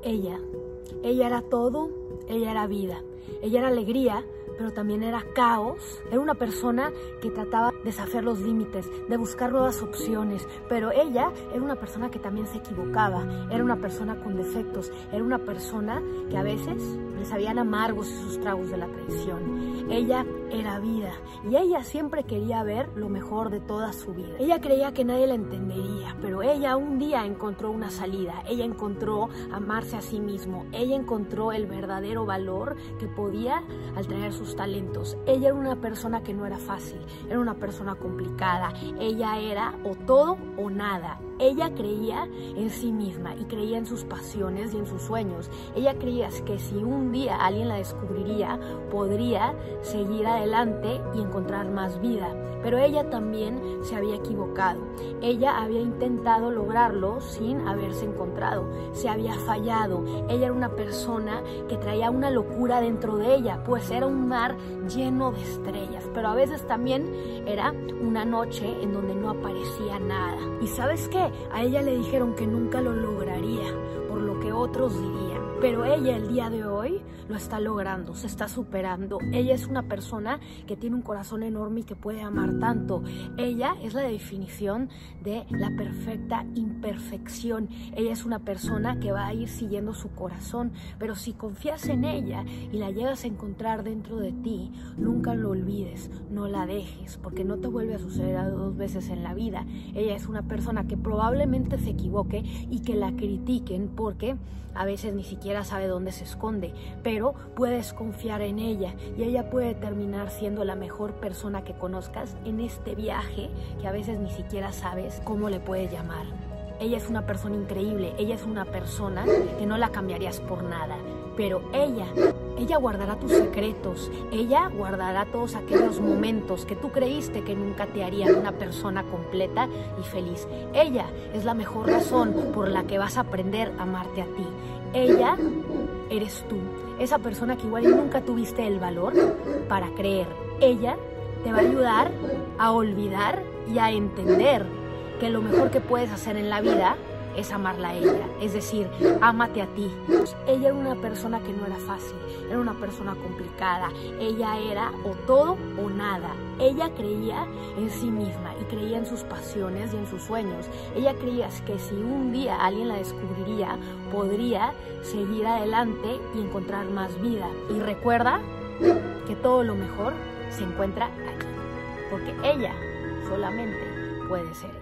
Ella era todo, ella era vida, ella era alegría, pero también era caos. Era una persona que trataba de desafiar los límites, de buscar nuevas opciones, pero ella era una persona que también se equivocaba, era una persona con defectos, era una persona que a veces le sabían amargos esos tragos de la traición. Ella era vida y ella siempre quería ver lo mejor de toda su vida. Ella creía que nadie la entendería, pero ella un día encontró una salida, ella encontró amarse a sí mismo, ella encontró el verdadero valor que podía al traer sus talentos. Ella era una persona que no era fácil, era una persona complicada, ella era o todo o nada. Ella creía en sí misma y creía en sus pasiones y en sus sueños. Ella creía que si un día alguien la descubriría, podría seguir adelante y encontrar más vida. Pero ella también se había equivocado. Ella había intentado lograrlo sin haberse encontrado. Se había fallado. Ella era una persona que traía una locura dentro de ella, pues era un mar lleno de estrellas. Pero a veces también era una noche en donde no aparecía nada. ¿Y sabes qué? A ella le dijeron que nunca lo lograría, por lo que otros dirían. Pero ella el día de hoy lo está logrando, se está superando. Ella es una persona que tiene un corazón enorme y que puede amar tanto. Ella es la definición de la perfecta imperfección. Ella es una persona que va a ir siguiendo su corazón, pero si confías en ella y la llegas a encontrar dentro de ti, nunca lo olvides, no la dejes, porque no te vuelve a suceder 2 veces en la vida. Ella es una persona que probablemente se equivoque y que la critiquen porque a veces ni siquiera sabe dónde se esconde, pero puedes confiar en ella y ella puede terminar siendo la mejor persona que conozcas en este viaje que a veces ni siquiera sabes cómo le puedes llamar. Ella es una persona increíble, ella es una persona que no la cambiarías por nada, pero ella guardará tus secretos, ella guardará todos aquellos momentos que tú creíste que nunca te harían una persona completa y feliz. Ella es la mejor razón por la que vas a aprender a amarte a ti. Ella eres tú, esa persona que igual nunca tuviste el valor para creer. Ella te va a ayudar a olvidar y a entender que lo mejor que puedes hacer en la vida es amarla a ella, es decir, ámate a ti. Ella era una persona que no era fácil, era una persona complicada, ella era o todo o nada. Ella creía en sí misma y creía en sus pasiones y en sus sueños. Ella creía que si un día alguien la descubriría, podría seguir adelante y encontrar más vida. Y recuerda que todo lo mejor se encuentra aquí, porque ella solamente puede ser.